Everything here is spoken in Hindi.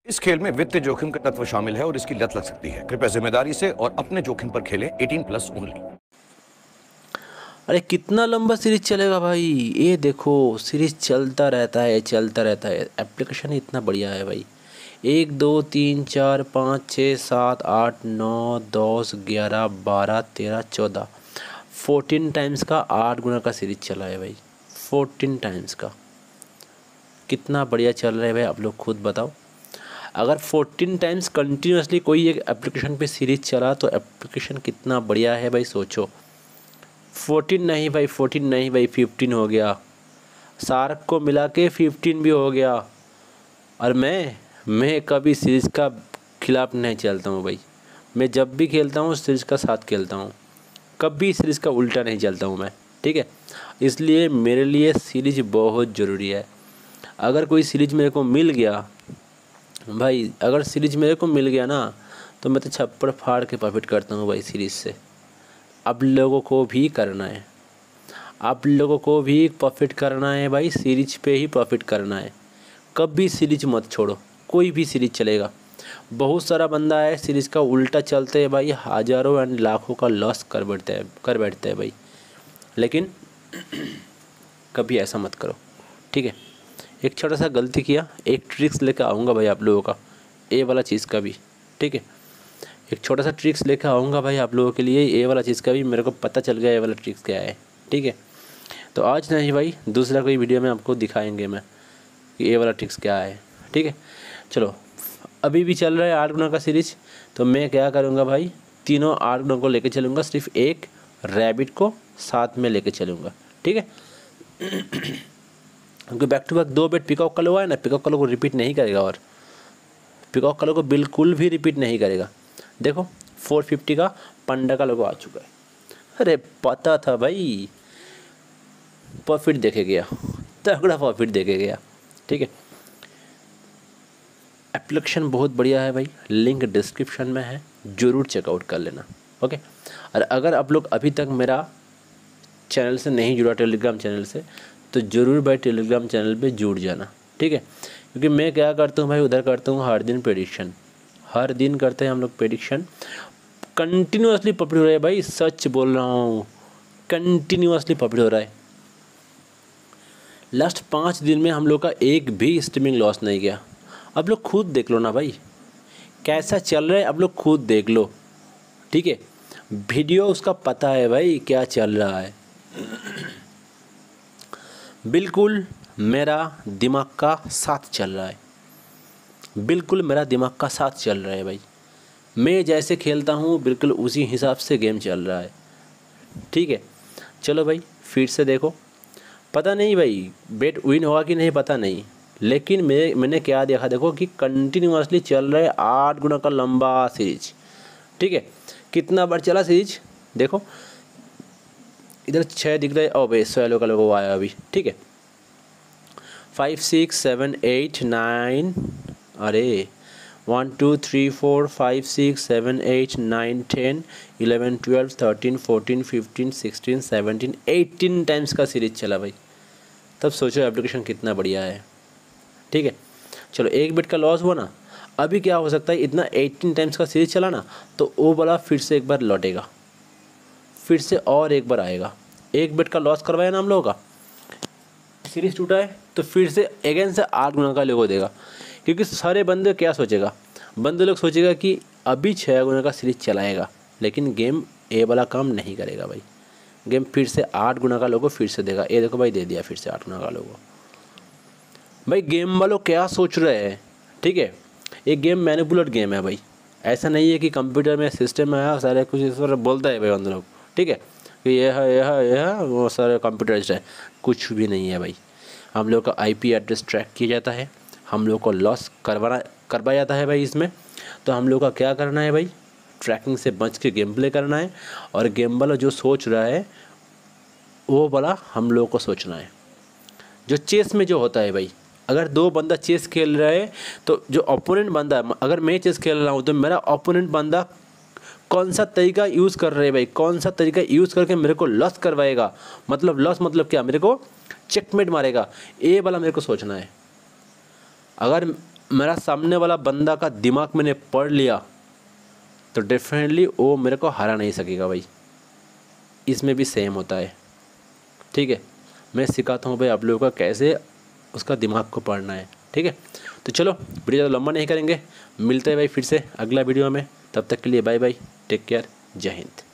इस खेल में वित्तीय जोखिम का तत्व शामिल है और इसकी लत लग सकती है। कृपया जिम्मेदारी से और अपने जोखिम पर खेलें। 18+ ओनली। अरे कितना लंबा सीरीज चलेगा भाई। ये देखो सीरीज चलता रहता है चलता रहता है। एप्लीकेशन इतना बढ़िया है भाई। 1 2 3 4 5 6 7 8 9 10 11 12 13 14 14 टाइम्स का 8 गुना का सीरीज चला है भाई। 14 टाइम्स का कितना बढ़िया चल रहा है भाई। आप लोग खुद बताओ। अगर 14 टाइम्स कंटिन्यूसली कोई एक एप्लीकेशन पे सीरीज चला तो एप्लीकेशन कितना बढ़िया है भाई। सोचो 14 नहीं भाई, 14 नहीं भाई, 15 हो गया। सार्क को मिला के 15 भी हो गया। और मैं कभी सीरीज का खिलाफ नहीं चलता हूँ भाई। मैं जब भी खेलता हूँ सीरीज का साथ खेलता हूँ, कभी सीरीज का उल्टा नहीं चलता हूँ मैं, ठीक है। इसलिए मेरे लिए सीरीज बहुत ज़रूरी है। अगर कोई सीरीज मेरे को मिल गया भाई, अगर सीरीज मेरे को मिल गया ना तो मैं तो छप्पड़ फाड़ के प्रॉफिट करता हूँ भाई सीरीज से। आप लोगों को भी करना है, आप लोगों को भी प्रॉफिट करना है भाई। सीरीज पे ही प्रॉफिट करना है। कभी सीरीज मत छोड़ो, कोई भी सीरीज चलेगा। बहुत सारा बंदा है सीरीज का उल्टा चलते हैं भाई, हज़ारों एंड लाखों का लॉस कर बैठते हैं भाई। लेकिन कभी ऐसा मत करो, ठीक है। एक छोटा सा गलती किया, एक ट्रिक्स लेकर आऊँगा भाई आप लोगों का, ये वाला चीज़ का भी, ठीक है। एक छोटा सा ट्रिक्स लेकर आऊँगा भाई आप लोगों के लिए। ये वाला चीज़ का भी मेरे को पता चल गया ये वाला ट्रिक्स क्या है, ठीक है। तो आज नहीं भाई, दूसरा कोई वीडियो में आपको दिखाएंगे मैं कि ये वाला ट्रिक्स क्या है, ठीक है। चलो अभी भी चल रहा है 8 गुना का सीरीज। तो मैं क्या करूँगा भाई, तीनों 8 गुना को लेके चलूँगा, सिर्फ एक रैबिट को साथ में लेके चलूँगा, ठीक है। क्योंकि back to back 2 bet peacock का लोग है ना, पिकॉक का लोग को रिपीट नहीं करेगा, और पिकॉक का लोग को बिल्कुल भी रिपीट नहीं करेगा। देखो 450 का पंडा का लोगो आ चुका है। अरे पता था भाई, प्रॉफिट देखे गया, तगड़ा प्रॉफिट देखे गया, ठीक है। एप्लीकेशन बहुत बढ़िया है भाई, लिंक डिस्क्रिप्शन में है, ज़रूर चेकआउट कर लेना, ओके। और अगर आप लोग अभी तक मेरा चैनल से नहीं जुड़ा, टेलीग्राम चैनल से, तो ज़रूर भाई टेलीग्राम चैनल पे जुड़ जाना, ठीक है। क्योंकि मैं क्या करता हूँ भाई, उधर करता हूँ हर दिन प्रेडिक्शन, हर दिन करते हैं हम लोग प्रेडिक्शन। कंटिन्यूसली प्रॉफिट हो रहा है भाई, सच बोल रहा हूँ, कंटिन्यूसली प्रॉफिट हो रहा है। लास्ट 5 दिन में हम लोग का एक भी स्ट्रीमिंग लॉस नहीं गया। अब लोग खुद देख लो ना भाई कैसा चल रहा है, अब लोग खुद देख लो, ठीक है। वीडियो उसका पता है भाई क्या चल रहा है। बिल्कुल मेरा दिमाग का साथ चल रहा है, बिल्कुल मेरा दिमाग का साथ चल रहा है भाई। मैं जैसे खेलता हूँ बिल्कुल उसी हिसाब से गेम चल रहा है, ठीक है। चलो भाई फिर से देखो, पता नहीं भाई बेट विन होगा कि नहीं पता नहीं, लेकिन मैंने क्या देखा, देखो कि कंटिन्यूसली चल रहा है 8 गुना का लंबा सीरीज, ठीक है। कितना बार चला सीरीज देखो, इधर 6 दिख रहा है, ओ भाई सोलो का लोगो आया अभी, ठीक है। 5 6 7 8 9, अरे 1 2 3 4 5 6 7 8 9 10 11 12 13 14 15 16 17 18 टाइम्स का सीरीज चला भाई। तब सोचो एप्लीकेशन कितना बढ़िया है, ठीक है। चलो एक बेट का लॉस हुआ ना, अभी क्या हो सकता है, इतना 18 टाइम्स का सीरीज चला ना तो वो वाला फिर से एक बार लौटेगा, फिर से और एक बार आएगा। एक बेट का लॉस करवाया ना हम लोगों का, सीरीज टूटा है तो फिर से अगेन से 8 गुना का लोगो देगा। क्योंकि सारे बंदे क्या सोचेगा, बंदे लोग सोचेगा कि अभी 6 गुना का सीरीज चलाएगा, लेकिन गेम ए वाला काम नहीं करेगा भाई। गेम फिर से 8 गुना का लोगो फिर से देगा। ये देखो भाई दे दिया फिर से 8 गुना का लोगो। भाई गेम वालों क्या सोच रहे हैं, ठीक है। ये गेम मैनिपुलेट गेम है भाई, ऐसा नहीं है कि कंप्यूटर में सिस्टम में है सारे कुछ इस पर बोलता है भाई बंदे लोग, ठीक है, कि यह है वो सारे कंप्यूटराइज्ड है। कुछ भी नहीं है भाई। हम लोग का आईपी एड्रेस ट्रैक किया जाता है, हम लोग को लॉस करवाया जाता है भाई इसमें। तो हम लोग का क्या करना है भाई, ट्रैकिंग से बच के गेम प्ले करना है। और गेम वाला जो सोच रहा है वो वाला हम लोग को सोचना है। जो चेस में जो होता है भाई, अगर 2 बंदा चेस खेल रहा है तो जो ओपोनेंट बंदा, अगर मैं चेस खेल रहा हूँ तो मेरा ओपोनेंट बंदा कौन सा तरीका यूज़ कर रहे हैं भाई, कौन सा तरीका यूज़ करके मेरे को लॉस करवाएगा, मतलब लॉस मतलब क्या, मेरे को चेकमेट मारेगा, ये वाला मेरे को सोचना है। अगर मेरा सामने वाला बंदा का दिमाग मैंने पढ़ लिया तो डेफिनेटली वो मेरे को हरा नहीं सकेगा भाई। इसमें भी सेम होता है, ठीक है। मैं सिखाता हूँ भाई आप लोगों का कैसे उसका दिमाग को पढ़ना है, ठीक है। तो चलो वीडियो ज़्यादा लंबा नहीं करेंगे, मिलते हैं भाई फिर से अगला वीडियो में। तब तक के लिए बाय बाय, टेक केयर, जय हिंद।